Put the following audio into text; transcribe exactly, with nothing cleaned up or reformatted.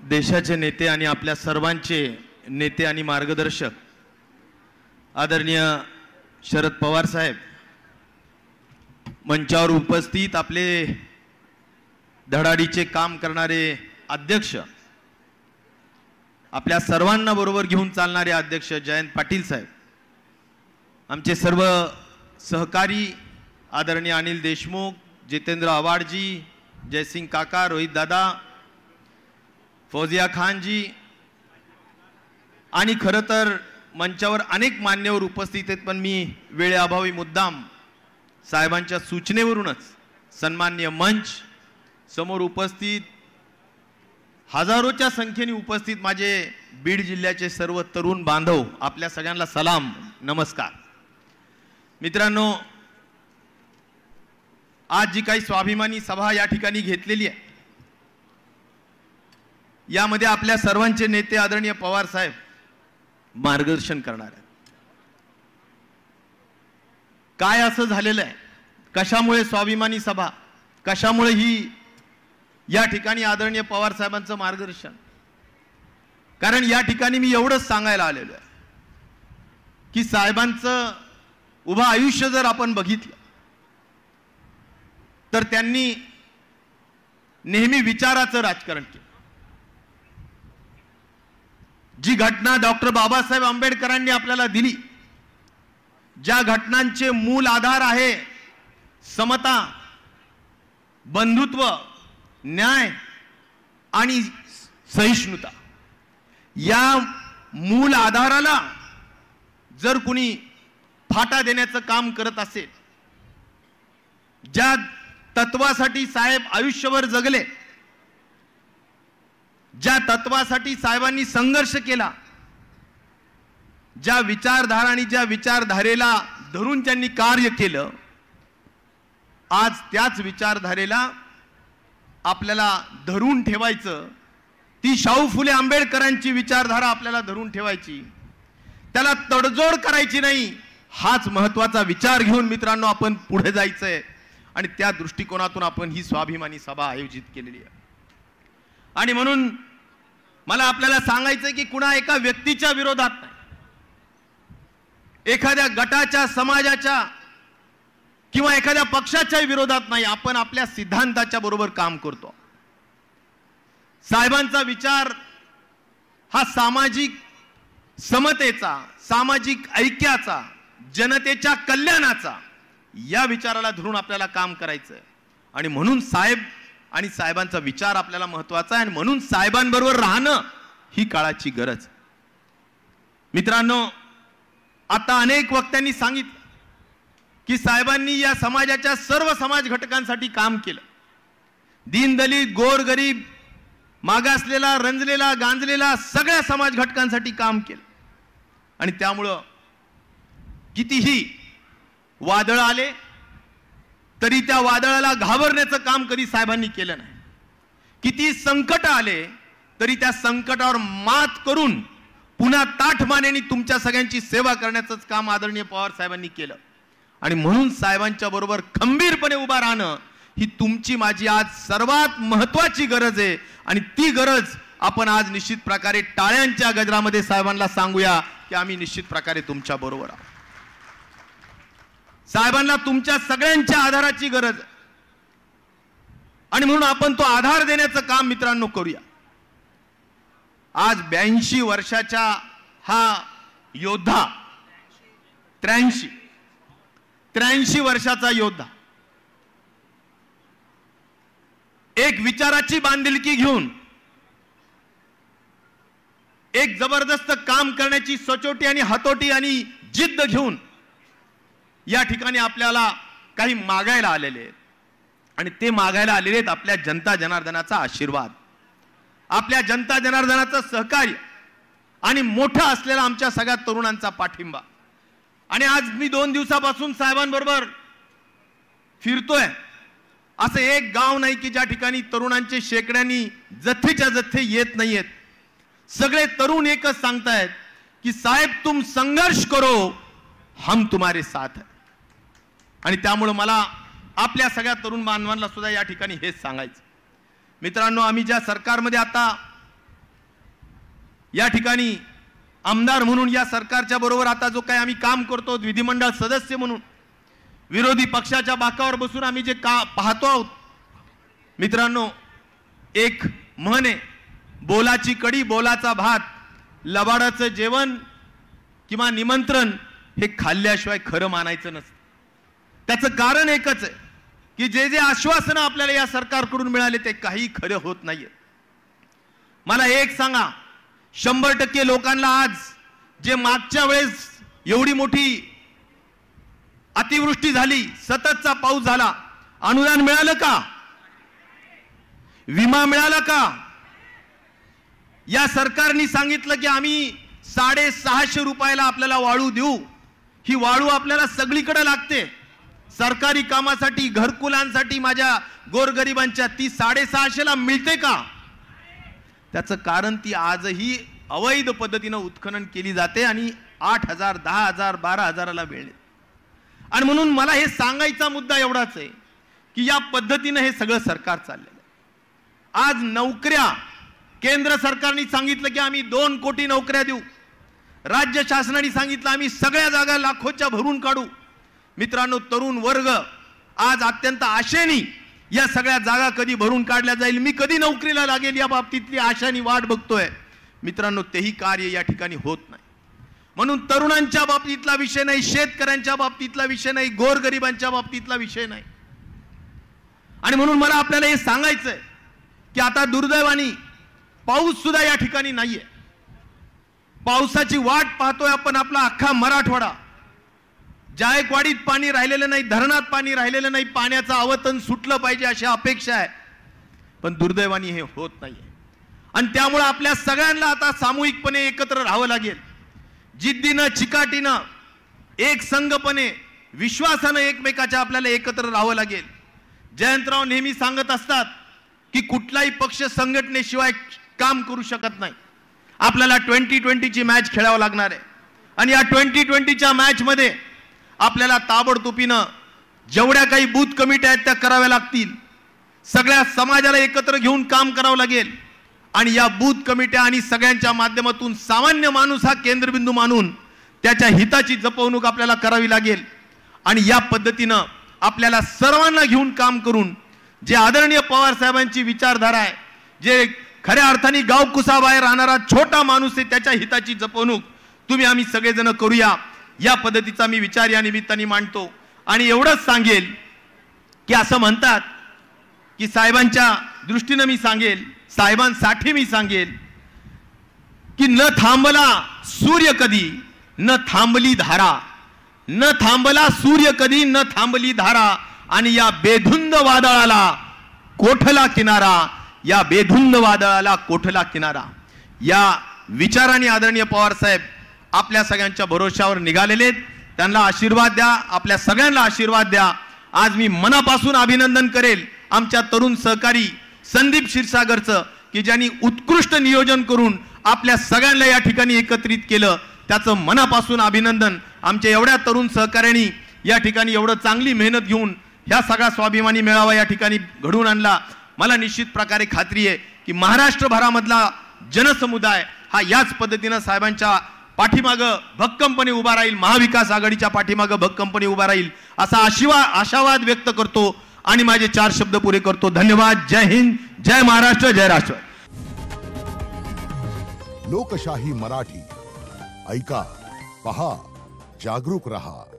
देशाचे नेते आणि आपल्या सर्वांचे नेते आणि मार्गदर्शक आदरणीय शरद पवार साहेब, मंचावर उपस्थित आपले धडाडीचे काम करणारे अध्यक्ष, आपल्या सर्वांना बरोबर घेऊन चालणारे अध्यक्ष जयंत पाटील साहेब, आमचे सर्व सहकारी आदरणीय अनिल देशमुख, जितेंद्र आव्हाडजी, जयसिंग काका, रोहित दादा, फौजिया खान जी आणि खरं तर मंचावर अनेक मान्यवर उपस्थित आहेत, पण मी वेळेअभावी मुद्दाम साहेबांच्या सूचनेवरूनच सन्माननीय मंच समोर उपस्थित हजारोच्या संख्येने उपस्थित माझे बीड जिल्ह्याचे सर्व तरुण बांधव, आपल्या सगळ्यांना सलाम, नमस्कार. मित्रांनो, आज जी काही स्वाभिमानी सभा या ठिकाणी घेतलेली आहे, यामध्ये आपल्या सर्वांचे नेते आदरणीय पवार साहेब मार्गदर्शन करणार आहेत. काय असं झालेलं आहे, कशामुळे स्वाभिमानी सभा, कशामुळे ही या ठिकाणी आदरणीय पवार साहेबांचं मार्गदर्शन? कारण या ठिकाणी मी एवढंच सांगायला आलेलो आहे की साहेबांचं उभं आयुष्य जर आपण बघितलं तर त्यांनी नेहमी विचाराचं राजकारण केलं. जी घटना डॉक्टर बाबासाहेब आंबेडकरांनी आपल्याला दिली, ज्या घटनांचे मूल आधार आहे समता, बंधुत्व, न्याय आणि सहिष्णुता, या मूल आधाराला जर कुणी फाटा देण्याचं काम करत असेल, ज्या तत्वासाठी साहेब आयुष्यभर जगले, ज्या तत्वासाठी साहेबांनी संघर्ष केला, ज्या विचारधारा आणि ज्या विचारधारेला धरून त्यांनी कार्य केलं, आज त्याच विचारधारेला आपल्याला धरून ठेवायचं, ती शाहू फुले आंबेडकरांची विचारधारा आपल्याला धरून ठेवायची, त्याला तडजोड करायची नाही, हाच महत्त्वाचा विचार घेऊन मित्रांनो आपण पुढे जायचंय. आणि त्या दृष्टिकोनातून आपण ही स्वाभिमानी सभा आयोजित केलेली आहे. आणि म्हणून मला आपल्याला सांगायचंय की कुणा एका व्यक्तीच्या विरोधात नाही, एखाद्या गटाच्या, समाजाच्या किंवा एखाद्या पक्षाच्या विरोधात नाही, आपण आपल्या सिद्धांताच्या बरोबर काम करतो. साहेबांचा विचार हा सामाजिक समतेचा, सामाजिक ऐक्याचा, जनतेच्या कल्याणाचा, या विचाराला धरून आपल्याला काम करायचं आहे. आणि म्हणून साहेब आणि साहेबांचा विचार आपल्याला महत्त्वाचा आहे, आणि म्हणून साहेबांबरोबर राहणं ही काळाची गरज. मित्रांनो, आता अनेक वक्त्यांनी सांगितलं की साहेबांनी या समाजाच्या सर्व समाज घटकांसाठी काम केलं. दीनदलित, गोरगरीब, मागासलेला, रंजलेला, गांजलेला सगळ्या समाज घटकांसाठी काम केलं. आणि त्यामुळं कितीही वादळ आले तरी त्या वादळाला घाबरण्याचं काम कधी साहेबांनी केलं नाही. किती संकट आले तरी त्या संकटावर मात करून पुन्हा ताठमानेने तुमच्या सगळ्यांची सेवा करण्याचंच काम आदरणीय पवार साहेबांनी केलं. आणि म्हणून साहेबांच्या बरोबर खंबीरपणे उभा राहणं ही तुमची माझी आज सर्वात महत्त्वाची गरज आहे. आणि ती गरज आपण आज निश्चित प्रकारे टाळ्यांच्या गजरामध्ये साहेबांना सांगूया की आम्ही निश्चित प्रकारे तुमच्या बरोबर आहोत. साहेबांना तुमच्या सगळ्यांच्या आधाराची गरज आहे, आणि म्हणून आपण तो आधार देण्याचं काम मित्रांनो करूया. आज ब्याऐंशी वर्षाचा हा योद्धा, त्र्याऐंशी त्र्याऐंशी वर्षाचा योद्धा एक विचाराची बांधिलकी घेऊन, एक जबरदस्त काम करण्याची सचोटी आणि हातोटी आणि जिद्द घेऊन या ठिकाणी आपल्याला काही मागायला आलेले आहेत. आणि ते मागायला आलेले आहेत आपल्या जनता जनार्दनाचा आशीर्वाद, आपल्या जनता जनार्दनाचं सहकार्य आणि मोठा असलेला आमच्या सगळ्या तरुणांचा पाठिंबा. आणि आज मी दोन दिवसापासून साहेबांबरोबर फिरतोय. असं एक गाव नाही की ज्या ठिकाणी तरुणांचे शेकड्यांनी जथेच्या जथे येत नाहीयेत. सगळे तरुण एकच सांगतायत की साहेब तुम संघर्ष करो, हम तुम्हारे साथ है. आणि त्यामुळे मला आपल्या सगळ्या तरुण बांधवांना सुद्धा या ठिकाणी हेच सांगायचं. मित्रांनो, आम्ही ज्या सरकारमध्ये आता या ठिकाणी आमदार म्हणून या सरकारच्या बरोबर आता जो काही आम्ही काम करतो, विधिमंडळ सदस्य म्हणून विरोधी पक्षाच्या बाकावर बसून आम्ही जे का पाहतो आहोत मित्रांनो, एक म्हण आहे, बोलाची कडी बोलाचा भात, लबाडाचं जेवण किंवा निमंत्रण हे खाल्ल्याशिवाय खरं मानायचं नसतं. त्याचं कारण एकच आहे की जे जे आश्वासनं आपल्याला या सरकारकडून मिळाले ते काही खरं होत नाहीये. मला एक सांगा, शंभर टक्के लोकांना आज जे मागच्या वेळेस एवढी मोठी अतिवृष्टी झाली, सततचा पाऊस झाला, अनुदान मिळालं का? विमा मिळाला का? या सरकारने सांगितलं की आम्ही साडेसहाशे रुपयाला आपल्याला वाळू देऊ. ही वाळू आपल्याला सगळीकडे लागते, सरकारी कामासाठी, घरकुलांसाठी, माझ्या गोरगरिबांच्या, ती साडेसहाशेला मिळते का? त्याचं कारण ती आजही अवैध पद्धतीनं उत्खनन केली जाते आणि आठ हजार दहा हजार बारा हजाराला मिळते. आणि म्हणून मला हे सांगायचा मुद्दा एवढाच आहे की या पद्धतीनं हे सगळं सरकार चाललेलं आहे. आज नोकऱ्या केंद्र सरकारने सांगितलं की आम्ही दोन कोटी नोकऱ्या देऊ, राज्य शासनाने सांगितलं आम्ही सगळ्या जागा लाखोच्या भरून काढू. मित्रांनो, तरुण वर्ग आज अत्यंत आशेने या सगळ्या जागा कधी भरून काढल्या जाईल, मी कधी नोकरीला लागेल या बाबतीतली आशानी वाट बघतोय. मित्रांनो, तेही कार्य या ठिकाणी होत नाही. म्हणून तरुणांच्या बाबतीतला विषय नाही, शेतकऱ्यांच्या बाबतीतला विषय नाही, गोरगरिबांच्या बाबतीतला विषय नाही. आणि म्हणून मला आपल्याला हे सांगायचंय की आता दुर्दैवाने पाऊस सुद्धा या ठिकाणी नाहीये. पावसाची वाट पाहतोय आपण, आपला अख्खा मराठवाडा. जायकवाडीत पाणी राहिलेलं नाही, धरणात पाणी राहिलेलं नाही, पाण्याचं आवतन सुटलं पाहिजे अशी अपेक्षा आहे, पण दुर्दैवाने हे होत नाहीये. आणि त्यामुळे आपल्या सगळ्यांना आता सामूहिकपणे एकत्र राहावं लागेल, जिद्दीनं, चिकाटीनं, एक संघपणे, विश्वासानं एकमेकाच्या आपल्याला एकत्र राहावं लागेल. जयंतराव नेहमी सांगत असतात की कुठलाही पक्ष संघटनेशिवाय काम करू शकत नाही. आपल्याला ट्वेंटी ट्वेंटीची मॅच खेळावं लागणार आहे आणि या ट्वेंटी ट्वेंटीच्या मॅच मध्ये आपल्याला ताबडतोबीनं जेवढ्या काही बूथ कमिट्या आहेत त्या कराव्या लागतील. सगळ्या समाजाला एकत्र घेऊन काम करावं लागेल आणि या बूथ कमिट्या आणि सगळ्यांच्या माध्यमातून सामान्य माणूस हा केंद्रबिंदू मानून त्याच्या हिताची जपवणूक आपल्याला करावी लागेल. आणि या पद्धतीनं आपल्याला सर्वांना घेऊन काम करून जे आदरणीय पवार साहेबांची विचारधारा आहे, जे खऱ्या अर्थाने गावकुसाबाहेर राहणारा छोटा माणूस आहे, त्याच्या हिताची जपवणूक तुम्ही आम्ही सगळेजण करूया, या पद्धतीचा मी विचार या निमित्ताने मांडतो. आणि एवढंच सांगेल की असं म्हणतात की साहेबांच्या दृष्टीने मी सांगेल, साहेबांसाठी मी सांगेल की न थांबला सूर्य कधी, न थांबली धारा, न थांबला सूर्य कधी, न थांबली धारा, आणि या बेधुंद वादळाला कोठला किनारा, या बेधुंद वादळाला कोठला किनारा. या विचाराने आदरणीय पवार साहेब आपल्या सगळ्यांच्या भरोशावर निघालेले, त्यांना आशीर्वाद द्या, आपल्या सगळ्यांना आशीर्वाद द्या. आज मी मनापासून अभिनंदन करेल आमच्या तरुण सहकारी संदीप क्षीरसागरचं की ज्यांनी उत्कृष्ट नियोजन करून आपल्या सगळ्यांना या ठिकाणी एकत्रित केलं, त्याचं मनापासून अभिनंदन. आमच्या एवढ्या तरुण सहकाऱ्यांनी या ठिकाणी एवढं चांगली मेहनत घेऊन ह्या सगळा स्वाभिमानी मेळावा या ठिकाणी घडवून आणला. मला निश्चित प्रकारे खात्री आहे की महाराष्ट्रभरामधला जनसमुदाय हा याच पद्धतीनं साहेबांच्या पाठीमागं भक्कमपणे उभा राहील, महाविकास आघाडीच्या पाठीमागं भक्कमपणे उभा राहील असा आशीर्वाद आशावाद व्यक्त करतो आणि माझे चार शब्द पुरे करतो. धन्यवाद. जय हिंद, जय महाराष्ट्र, जय राष्ट्र. लोकशाही मराठी ऐका, पहा, जागरूक रहा.